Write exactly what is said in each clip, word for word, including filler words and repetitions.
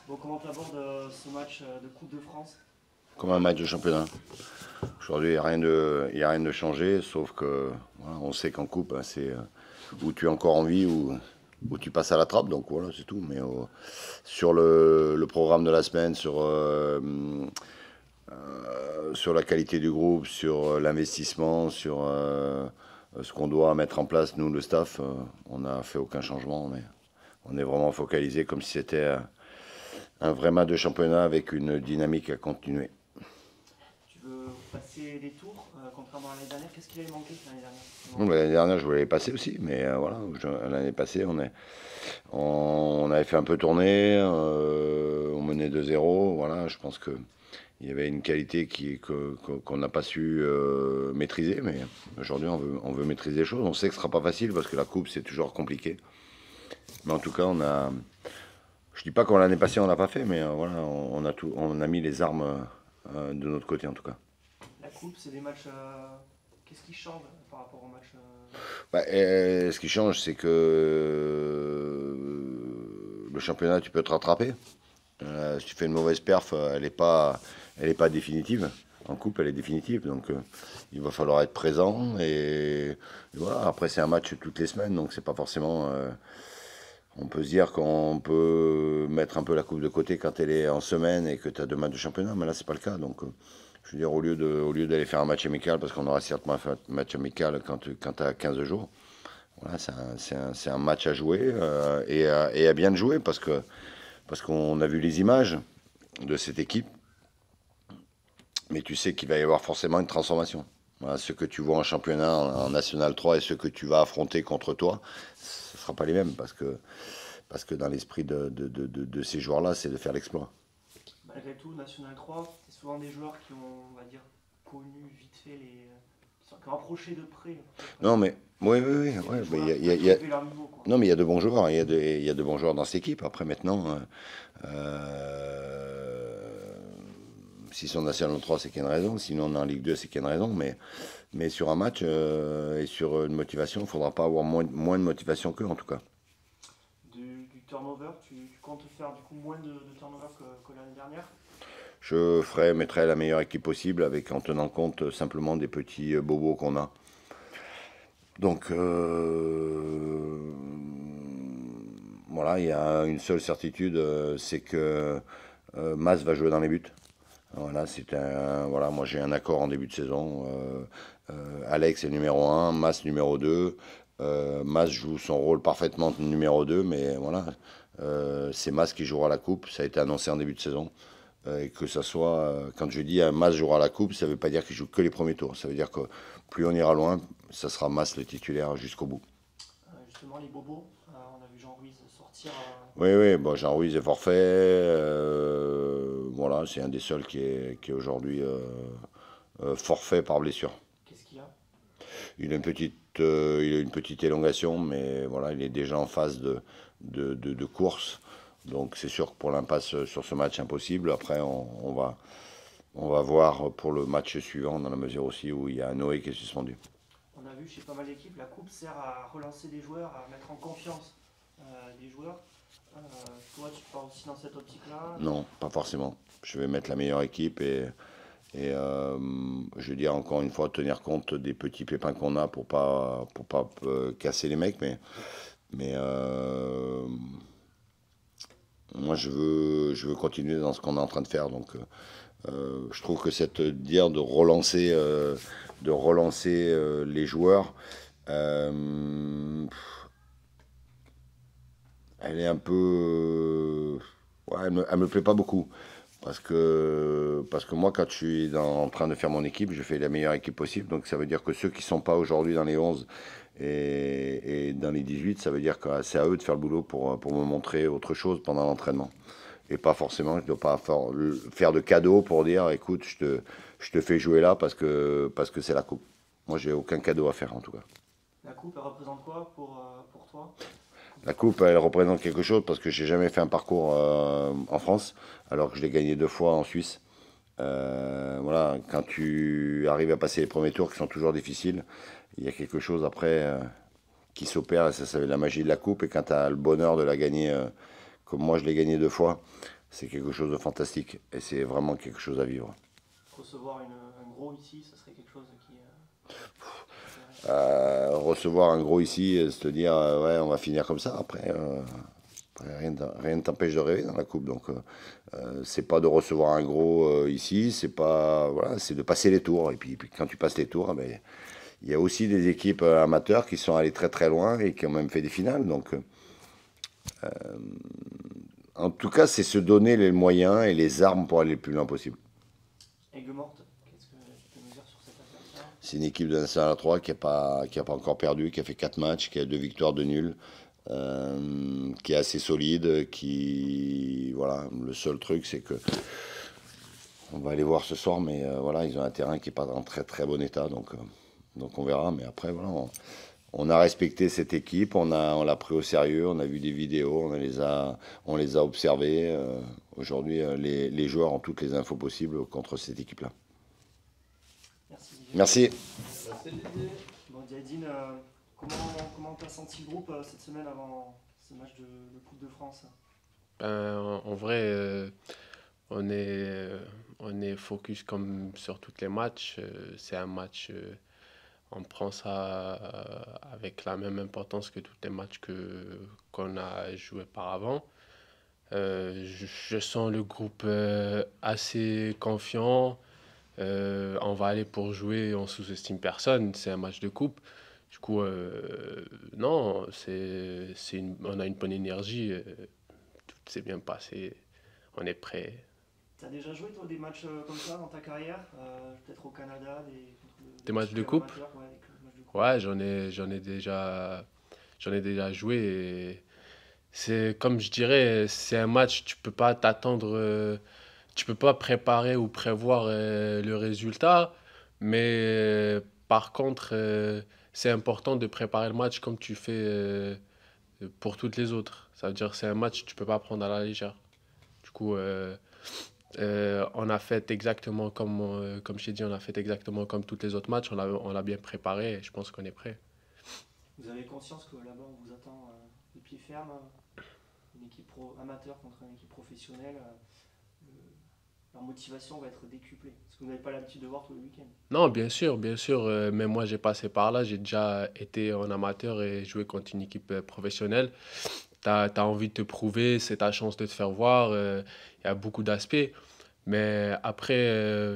Bon, comment tu abordes ce match euh, de Coupe de France? Comme un match de championnat. Aujourd'hui, il n'y a rien de, il y a rien de changé, sauf que voilà, on sait qu'en coupe, hein, c'est euh, où tu es encore en vie ou où tu passes à la trappe, donc voilà, c'est tout. Mais euh, sur le, le programme de la semaine, sur, euh, euh, sur la qualité du groupe, sur euh, l'investissement, sur euh, ce qu'on doit mettre en place, nous, le staff, euh, on n'a fait aucun changement. On est, on est vraiment focalisé comme si c'était euh, un vrai match de championnat avec une dynamique à continuer. Tu veux passer les tours, euh, contrairement à l'année dernière. Qu'est-ce qui avait manqué l'année dernière? Il Bon, manquait bah, quoi? l'année dernière, je voulais les passer aussi, mais euh, voilà, je- l'année passée, on, est, on, on avait fait un peu tourner, euh, on menait deux zéro, voilà, je pense que il y avait une qualité qui, que- que- qu'on n'a pas su euh, maîtriser, mais aujourd'hui, on veut, on veut maîtriser les choses. On sait que ce sera pas facile parce que la coupe, c'est toujours compliqué. Mais en tout cas, on a, je dis pas qu'on l'année passée, on l'a pas fait, mais euh, voilà, on, on a tout, on a mis les armes euh, de notre côté en tout cas. La Coupe, c'est des matchs. euh, Qu'est-ce qui change euh, par rapport au match euh, Bah, euh, ce qui change, c'est que euh, le championnat, tu peux te rattraper. Euh, si tu fais une mauvaise perf, euh, elle n'est pas, elle est pas définitive. En coupe, elle est définitive. Donc, euh, il va falloir être présent. Et, et voilà. Après, c'est un match toutes les semaines. Donc, c'est pas forcément. euh, on peut se dire qu'on peut mettre un peu la coupe de côté quand elle est en semaine et que tu as deux matchs de championnat. Mais là, c'est pas le cas. Donc, euh, je veux dire, au lieu de, au lieu d'aller faire un match amical, parce qu'on aura certainement fait un match amical quand, tu- quand tu as quinze jours. Voilà, c'est un, c'est un- c'est un match à jouer euh, et, à, et à bien le jouer parce que parce qu'on a vu les images de cette équipe, mais tu sais qu'il va y avoir forcément une transformation. Voilà, ce que tu vois en championnat, en, en National trois et ce que tu vas affronter contre toi, ce ne sera pas les mêmes parce que, parce que dans l'esprit de, de, de, de, de ces joueurs-là, c'est de faire l'exploit. Malgré tout, National trois, c'est souvent des joueurs qui ont, on va dire, connu vite fait les. euh, qui sont qui ont approché de près, en fait, Non, euh, mais oui, oui, oui. des, Ouais, des mais il y joueurs a, qui il y a- peuvent il y a- élever leur niveau, quoi. non, mais il y a de bons joueurs. Il y a de, il y a de bons joueurs dans cette équipe. Après, maintenant, euh, euh, s'ils sont National trois, c'est qu'il y a une raison. Sinon, on est en Ligue deux, c'est qu'il y a une raison. Mais, mais sur un match euh, et sur une motivation, il ne faudra pas avoir moins, moins de motivation qu'eux, en tout cas. Du, du turnover, tu, tu comptes faire du coup moins de, de turnover que, que l'année dernière? Je ferai, mettrai la meilleure équipe possible avec, en tenant compte simplement des petits euh, bobos qu'on a. Donc, euh, voilà, il y a une seule certitude, euh, c'est que euh, Mas va jouer dans les buts. Voilà, c'est un, voilà, moi j'ai un accord en début de saison. Euh, euh, Alex est numéro un, Mas numéro deux. Euh, Mas joue son rôle parfaitement de numéro deux, mais voilà, euh, c'est Mas qui jouera la coupe. Ça a été annoncé en début de saison. Euh, et que ça soit, euh, quand je dis un Mas jouera la coupe, ça ne veut pas dire qu'il joue que les premiers tours. Ça veut dire que plus on ira loin, ça sera Mas le titulaire jusqu'au bout. Euh, justement, les bobos, euh, on a vu Jean Ruiz sortir. euh, Oui, oui, bon, Jean Ruiz est forfait. Euh, voilà, c'est un des seuls qui est, qui est aujourd'hui euh, euh, forfait par blessure. Qu'est-ce qu'il y a? Il a une petite, euh, il a une petite élongation, mais voilà, il est déjà en phase de, de, de- de course. Donc c'est sûr que pour l'impasse sur ce match, impossible. Après, on, on va, on va voir pour le match suivant, dans la mesure aussi où il y a Noé qui est suspendu. On a vu chez pas mal d'équipes, la coupe sert à relancer des joueurs, à mettre en confiance euh, des joueurs. Euh, Toi, tu pars aussi dans cette optique-là? Non, pas forcément. Je vais mettre la meilleure équipe et, et euh, je veux dire encore une fois tenir compte des petits pépins qu'on a pour pas pour pas euh, casser les mecs, mais mais euh, moi je veux je veux continuer dans ce qu'on est en train de faire. Donc euh, je trouve que cette dire de relancer euh, de relancer euh, les joueurs, euh, elle est un peu ouais, elle me, elle me plaît pas beaucoup. Parce que, parce que moi, quand je suis dans- en train de faire mon équipe, je fais la meilleure équipe possible. Donc ça veut dire que ceux qui ne sont pas aujourd'hui dans les onze et, et dans les dix-huit, ça veut dire que c'est à eux de faire le boulot pour, pour me montrer autre chose pendant l'entraînement. Et pas forcément, je ne dois pas faire, faire de cadeaux pour dire, écoute, je te, je te fais jouer là parce que parce que c'est la coupe. Moi, j'ai aucun cadeau à faire en tout cas. La coupe, elle représente quoi pour, euh, pour toi? Coupe La de coupe, France? elle représente quelque chose parce que j'ai jamais fait un parcours euh, en France, alors que je l'ai gagné deux fois en Suisse. Euh, voilà, quand tu arrives à passer les premiers tours qui sont toujours difficiles, il y a quelque chose après euh, qui s'opère et ça, c'est la magie de la coupe. Et quand tu as le bonheur de la gagner, euh, comme moi je l'ai gagné deux fois, c'est quelque chose de fantastique. Et c'est vraiment quelque chose à vivre. Recevoir une, un gros ici, ça serait quelque chose qui. Euh, Euh, recevoir un gros ici, et se dire, euh, ouais, on va finir comme ça. Après, euh, après, rien ne rien ne t'empêche de rêver dans la coupe. Donc, euh, euh, c'est pas de recevoir un gros euh, ici, c'est pas, voilà, c'est de passer les tours. Et puis, puis quand tu passes les tours, eh ben, il y a aussi des équipes euh, amateurs qui sont allées très très loin et qui ont même fait des finales. Donc, euh, en tout cas, c'est se donner les moyens et les armes pour aller le plus loin possible. Aigues-Mortes, qu'est-ce que tu peux nous dire sur cet adversaire? C'est une équipe de National trois qui n'a pas, qui a pas encore perdu, qui a fait quatre matchs, qui a deux victoires, deux nuls, euh, qui est assez solide, qui... Voilà, le seul truc, c'est que... On va aller voir ce soir, mais euh, voilà, ils ont un terrain qui n'est pas en très très bon état, donc, euh, donc on verra. Mais après, voilà, on, on a respecté cette équipe, on a, on l'a pris au sérieux, on a vu des vidéos, on les a, on les a observés. Euh, Aujourd'hui, euh, les, les joueurs ont toutes les infos possibles contre cette équipe-là. Merci Didier. Merci. Merci Didier. Bon, Diadine, euh, comment comment t'as senti le groupe euh, cette semaine avant ce match de, de Coupe de France? Ben, en, en vrai, euh, on est, euh, on est focus comme sur tous les matchs. Euh, c'est un match, euh, on prend ça euh, avec la même importance que tous les matchs que, qu'on a joué auparavant. Euh, je, je sens le groupe euh, assez confiant. Euh, on va aller pour jouer, on sous-estime personne. C'est un match de coupe. Du coup, euh, non, c'est, c'est une- on a une bonne énergie. euh, Tout s'est bien passé. On est prêt. T'as déjà joué toi des matchs euh, comme ça dans ta carrière? Euh, peut-être au Canada, des, contre le- Des des matchs petits de clubs coupe? amateurs, ouais, des clubs- matchs de coupe. Ouais, j'en ai, j'en ai déjà, j'en ai déjà joué. Et c'est comme je dirais, c'est un match, tu peux pas t'attendre, euh, tu peux pas préparer ou prévoir euh, le résultat, mais euh, par contre, euh, c'est important de préparer le match comme tu fais euh, pour toutes les autres. Ça veut dire que c'est un match que tu peux pas prendre à la légère. Du coup, euh, Euh, on a fait exactement comme, euh, comme je t'ai dit, on a fait exactement comme tous les autres matchs. On l'a, on l'a bien préparé et je pense qu'on est prêt. Vous avez conscience que là-bas on vous attend euh, les pieds fermes, euh, une équipe pro amateur contre une équipe professionnelle, euh, le- leur motivation va être décuplée. Parce que vous n'avez pas l'habitude de voir tous les week-ends. Non, bien sûr, bien sûr. Euh, mais moi, j'ai passé par là. J'ai déjà été en amateur et joué contre une équipe euh, professionnelle. T'as, t'as envie de te prouver, c'est ta chance de te faire voir. euh, Il y a beaucoup d'aspects. Mais après, euh,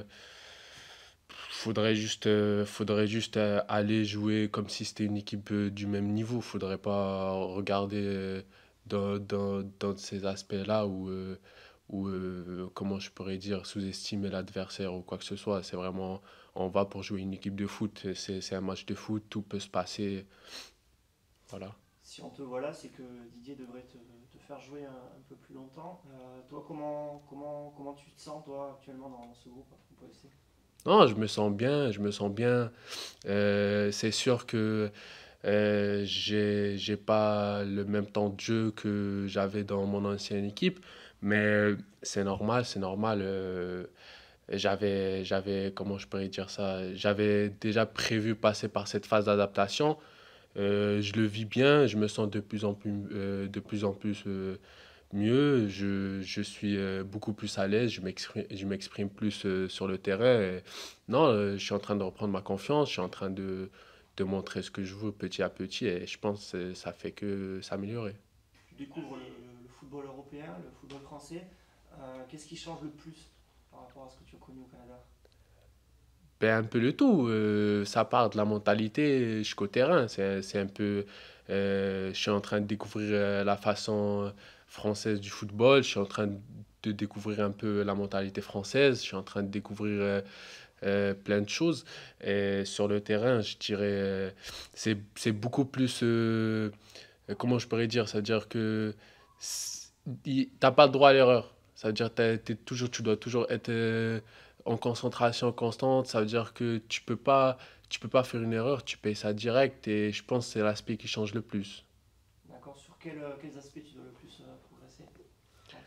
faudrait juste, euh, faudrait juste euh, aller jouer comme si c'était une équipe euh, du même niveau. Faudrait pas regarder euh, dans, dans, dans ces aspects-là où, euh, où euh, comment je pourrais dire, sous-estimer l'adversaire ou quoi que ce soit. C'est vraiment, on va pour jouer une équipe de foot. C'est, c'est un match de foot, tout peut se passer. Voilà. Si on te voit là, c'est que Didier devrait te, te faire jouer un, un peu plus longtemps. Euh, toi, comment, comment, comment tu te sens toi actuellement dans ce groupe au P O F C? Non, je me sens bien, je me sens bien. Euh, c'est sûr que Euh, j'ai, j'ai pas le même temps de jeu que j'avais dans mon ancienne équipe, mais c'est normal, c'est normal. euh, j'avais, j'avais, comment je pourrais dire ça? J'avais déjà prévu passer par cette phase d'adaptation. Euh, je le vis bien, je me sens de plus en plus, euh, de plus en plus euh, mieux. Je, je suis euh, beaucoup plus à l'aise, je m'exprime, je m'exprime plus euh, sur le terrain. Et non, euh, je suis en train de reprendre ma confiance, je suis en train de, de montrer ce que je veux petit à petit et je pense que ça fait que s'améliorer. Tu découvres le, le- le football européen, le football français. Euh, Qu'est-ce qui change le plus par rapport à ce que tu as connu au Canada? Ben, un peu le tout. Euh, ça part de la mentalité jusqu'au terrain. C'est, c'est un peu. Euh, je suis en train de découvrir euh, la façon française du football. Je suis en train de découvrir un peu la mentalité française. Je suis en train de découvrir euh, euh, plein de choses. Et sur le terrain, je dirais, euh, c'est, c'est beaucoup plus. Euh, comment je pourrais dire? C'est-à-dire que c'est- il- t'as pas le droit à l'erreur. Ça veut dire que t'es toujours, tu dois toujours être euh, en concentration constante. Ça veut dire que tu peux pas, tu peux pas faire une erreur, tu payes ça direct. Et je pense que c'est l'aspect qui change le plus. D'accord. Sur quel, euh, quels aspects tu dois le plus euh, progresser, tu penses?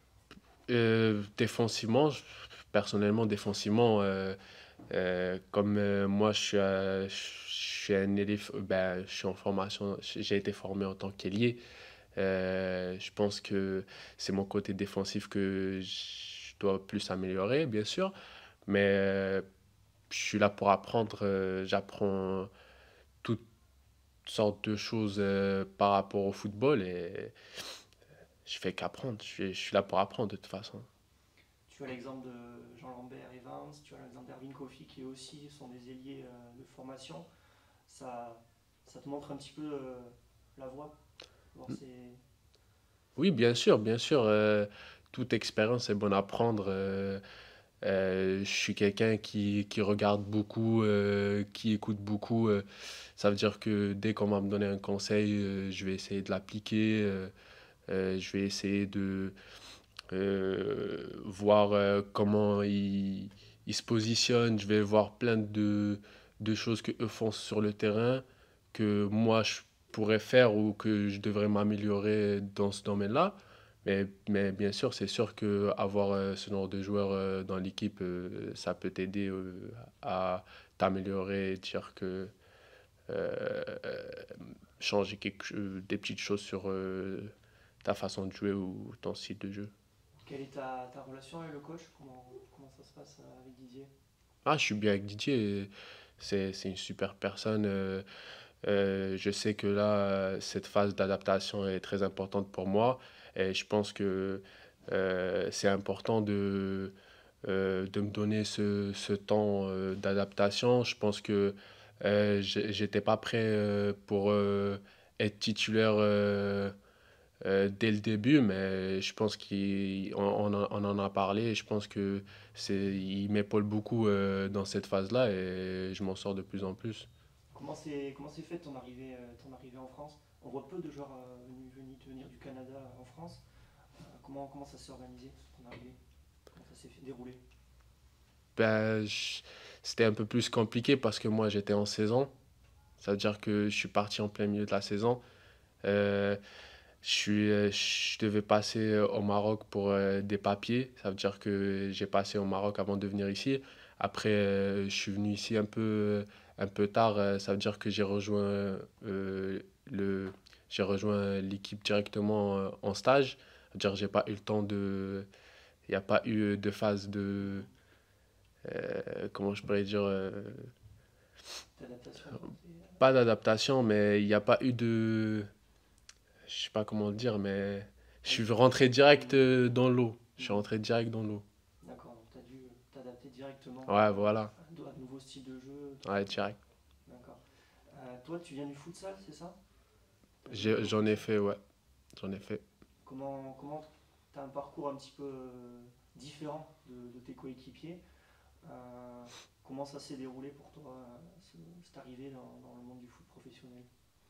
Euh, défensivement, je- personnellement, défensivement, euh, euh, comme euh, moi, je suis, euh, je suis un élève, ben, je suis en formation, j'ai été formé en tant qu'ailier. Euh, je pense que c'est mon côté défensif que je dois plus améliorer, bien sûr. Mais euh, je suis là pour apprendre. euh, J'apprends toutes sortes de choses euh, par rapport au football et je fais qu'apprendre. Je suis, je suis là pour apprendre de toute façon. Tu as l'exemple de Jean-Lambert Evans, tu as l'exemple d'Erwin Kofi qui aussi sont des ailiers euh, de formation. Ça, ça te montre un petit peu euh, la voie. Voir ces- Oui, bien sûr, bien sûr. Euh, toute expérience est bonne à prendre. euh, euh, je suis quelqu'un qui, qui regarde beaucoup, euh, qui écoute beaucoup. euh, ça veut dire que dès qu'on va me donner un conseil, euh, je vais essayer de l'appliquer. euh, euh, je vais essayer de euh, voir euh, comment ils, ils se positionnent. Je vais voir plein de, de choses que eux font sur le terrain que moi je pourrais faire ou que je devrais m'améliorer dans ce domaine-là. Mais, mais bien sûr, c'est sûr que avoir euh, ce genre de joueurs euh, dans l'équipe, euh, ça peut t'aider euh, à t'améliorer et dire que euh, euh, changer quelque, chose- des petites choses sur euh, ta façon de jouer ou ton style de jeu. Quelle est ta, ta relation avec le coach? Comment, comment ça se passe euh, avec Didier? Ah, je suis bien avec Didier. C'est, c'est une super personne. euh, euh, je sais que là, euh, cette phase d'adaptation est très importante pour moi. Et je pense que euh, c'est important de, euh, de me donner ce, ce temps euh, d'adaptation. Je pense que euh, j'ai- j'étais pas prêt euh, pour euh, être titulaire euh, euh, dès le début, mais je pense qu'on on, en on en a parlé et je pense que c'est, il m'épaule beaucoup euh, dans cette phase-là et je m'en sors de plus en plus. Comment c'est comment c'est fait ton arrivée, euh, ton arrivée en France? On voit peu de joueurs euh, venus, venus venir du Canada en France. Euh, comment, comment ça s'est organisé, ton arrivée? Comment ça s'est fait- déroulé? Ben, je- c'était un peu plus compliqué parce que moi j'étais en saison. Ça veut dire que je suis parti en plein milieu de la saison. Euh, je suis, euh, je devais passer euh, au Maroc pour euh, des papiers. Ça veut dire que j'ai passé au Maroc avant de venir ici. Après, euh, je suis venu ici un peu, un peu tard. euh, Ça veut dire que j'ai rejoint euh, le, j'ai rejoint l'équipe directement euh, en stage. Ça veut dire que j'ai pas eu le temps de, il n'y a pas eu de phase de, euh, comment je pourrais dire, euh, D'adaptation quoi. C'est, euh, pas d'adaptation, mais il n'y a pas eu de, je sais pas comment le dire, mais je ouais, suis tu rentré t'es adapté. direct euh, dans l'eau. Je suis Mhm. rentré direct dans l'eau. D'accord, donc tu as dû t'adapter directement Ouais, voilà. à, à un nouveau style de jeu. Ouais, direct. D'accord. Euh, toi, tu viens du futsal, c'est ça? Tu as joué J'ai- au J'en ai futsal. fait, ouais. J'en ai fait. Comment comment tu as un parcours un petit peu euh, différent de, de tes coéquipiers? Euh, Comment ça s'est déroulé pour toi, euh, ce- cette arrivée dans, dans le monde du foot professionnel?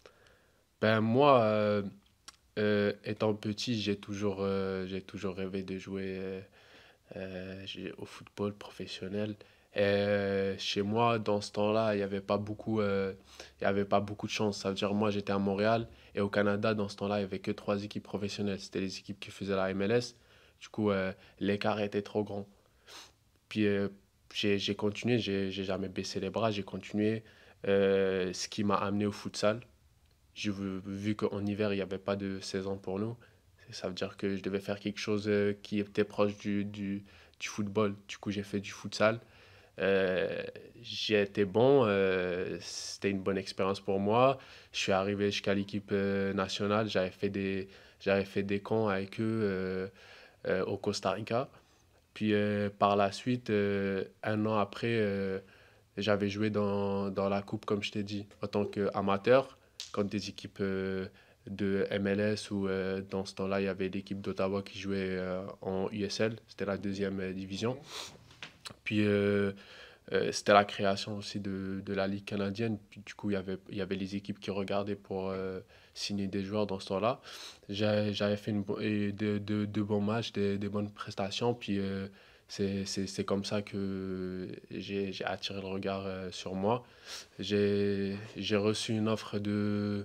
Ben moi, euh, euh, étant petit, j'ai toujours, euh, j'ai toujours rêvé de jouer euh, euh, j'ai- au football professionnel. Et euh, chez moi, dans ce temps-là, il n'y avait pas beaucoup, euh, il y avait pas beaucoup de chance. Ça veut dire, moi, j'étais à Montréal et au Canada, dans ce temps-là, il n'y avait que trois équipes professionnelles. C'était les équipes qui faisaient la M L S. Du coup, euh, l'écart était trop grand. Puis euh, j'ai j'ai continué, j'ai j'ai jamais baissé les bras, j'ai continué. Euh, ce qui m'a amené au futsal. J'ai vu, vu qu'en hiver, il n'y avait pas de saison pour nous. Ça veut dire que je devais faire quelque chose euh, qui était proche du, du, du football. Du coup, j'ai fait du futsal. Euh, j'ai été bon, euh, c'était une bonne expérience pour moi. Je suis arrivé jusqu'à l'équipe euh, nationale, j'avais fait des, j'avais fait des camps avec eux euh, euh, au Costa Rica. Puis euh, par la suite, euh, un an après, euh, j'avais joué dans, dans la coupe, comme je t'ai dit, en tant qu'amateur, contre des équipes euh, de M L S ou euh, dans ce temps-là, il y avait l'équipe d'Ottawa qui jouait euh, en U S L, c'était la deuxième euh, Ok. division. Puis euh, euh, c'était la création aussi de, de la Ligue canadienne. Puis, du coup, il y avait, il y avait les équipes qui regardaient pour euh, signer des joueurs dans ce temps-là. J'ai- J'avais fait une, bo- et de, de, de bons matchs, des, des bonnes prestations. Puis euh, c'est c'est- c'est comme ça que j'ai j'ai attiré le regard euh, sur moi. J'ai j'ai reçu une offre de,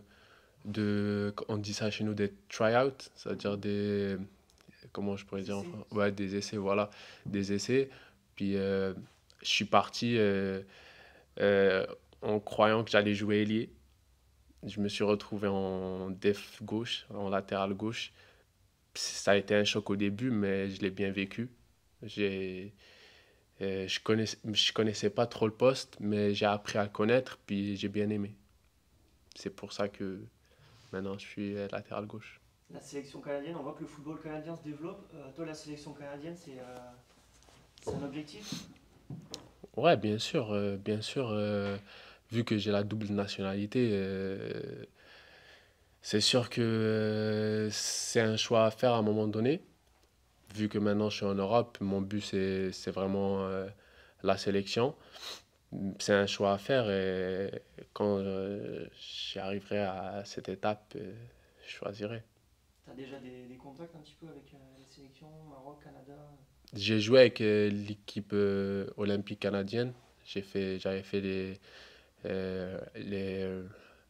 de, on dit ça chez nous, des try-out, c'est-à-dire Mhm. des, comment je pourrais Des dire en essais? français? Ouais, des essais, voilà, des essais. Puis euh, je suis parti euh, euh, en croyant que j'allais jouer ailier. Je me suis retrouvé en def gauche, en latéral gauche. Ça a été un choc au début, mais je l'ai bien vécu. J'ai, euh, je connaissais, je connaissais pas trop le poste, mais j'ai appris à le connaître, puis j'ai bien aimé. C'est pour ça que maintenant je suis euh, latéral gauche. La sélection canadienne, on voit que le football canadien se développe. Euh, toi, la sélection canadienne, c'est euh, c'est un objectif? Ouais, bien sûr, euh, bien sûr. Euh, vu que j'ai la double nationalité, euh, c'est sûr que euh, c'est un choix à faire à un moment donné. Vu que maintenant je suis en Europe, mon but c'est c'est vraiment euh, la sélection. C'est un choix à faire et quand euh, j'y arriverai à cette étape, euh, je choisirai. Tu as déjà des, des contacts un petit peu avec euh, la sélection, Maroc, Canada? J'ai joué avec euh, l'équipe euh, olympique canadienne. J'ai fait, j'avais fait les, euh, les, euh,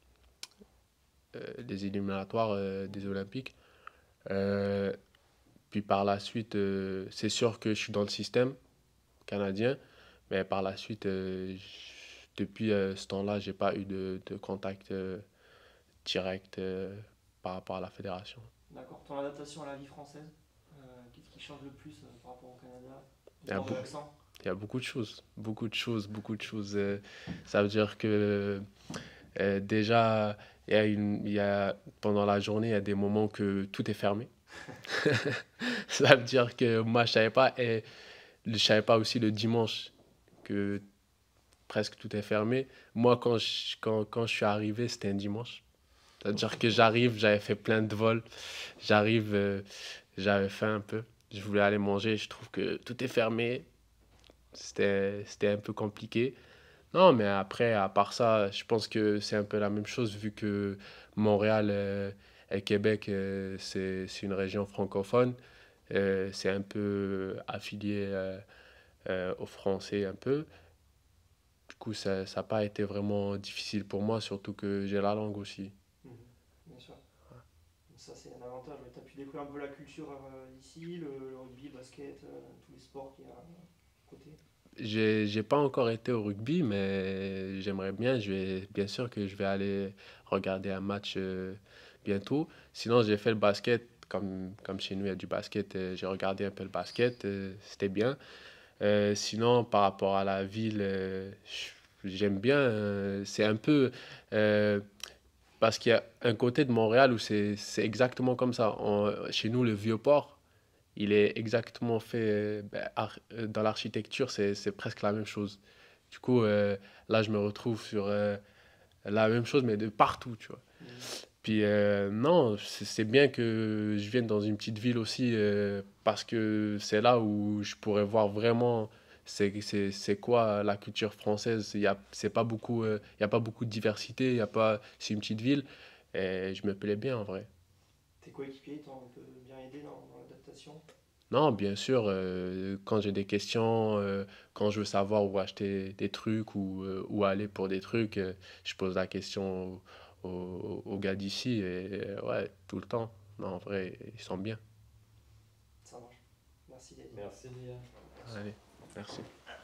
les éliminatoires euh, des Olympiques. Euh, Puis par la suite, euh, c'est sûr que je suis dans le système canadien, mais par la suite, euh, j- depuis euh, ce temps-là, j'ai pas eu de, de contact euh, direct euh, par rapport à la fédération. D'accord. Ton adaptation à la vie française, euh, qu'est-ce qui change le plus euh, par rapport au Canada? Il y a, Hors de beau- l'accent? il y a beaucoup de choses, beaucoup de choses, beaucoup de choses. euh, ça veut dire que euh, déjà, il y a une, il y a, pendant la journée, il y a des moments que tout est fermé. Ça veut dire que moi, je savais pas, et je savais pas aussi le dimanche que presque tout est fermé. Moi, quand je, quand, quand je suis arrivé, c'était un dimanche. C'est-à-dire que j'arrive, j'avais fait plein de vols. J'arrive, euh, j'avais faim un peu. Je voulais aller manger. Je trouve que tout est fermé. C'était, c'était un peu compliqué. Non, mais après, à part ça, je pense que c'est un peu la même chose vu que Montréal euh, et Québec, euh, c'est, c'est une région francophone. Euh, c'est un peu affilié euh, euh, aux Français un peu. Du coup, ça n'a pas été vraiment difficile pour moi, surtout que j'ai la langue aussi. Mhm. Bien sûr. Ça, c'est un avantage. Tu as pu découvrir un peu la culture euh, ici, le, le rugby, le basket, euh, tous les sports qu'il y a à côté. J'ai, j'ai pas encore été au rugby, mais j'aimerais bien. Je vais, bien sûr que je vais aller regarder un match euh, bientôt. Sinon, j'ai fait le basket. Comme, comme chez nous, il y a du basket. euh, j'ai regardé un peu le basket. euh, c'était bien. Euh, sinon, par rapport à la ville, euh, j'aime bien. euh, c'est un peu. euh, Parce qu'il y a un côté de Montréal où c'est c'est exactement comme ça. On- chez nous, le Vieux-Port, il est exactement fait euh, ben, ar- euh, dans l'architecture, c'est c'est presque la même chose. Du coup, euh, là, je me retrouve sur euh, la même chose, mais de partout, tu vois. Mhm. Puis euh, non, c'est c'est bien que je vienne dans une petite ville aussi, euh, parce que c'est là où je pourrais voir vraiment c'est c'est c'est quoi la culture française. Il y a c'est pas beaucoup euh, il y a pas beaucoup de diversité, il y a pas c'est une petite ville et je me plais bien en vrai. Tes coéquipiers t'ont un peu bien aidé dans, dans l'adaptation? Non, bien sûr, euh, quand j'ai des questions, euh, quand je veux savoir où acheter des trucs ou euh, où aller pour des trucs, euh, je pose la question aux, aux- aux gars d'ici et euh, ouais, tout le temps. Non, en vrai, ils sont bien. Ça marche. Merci, David. Merci. Allez, merci.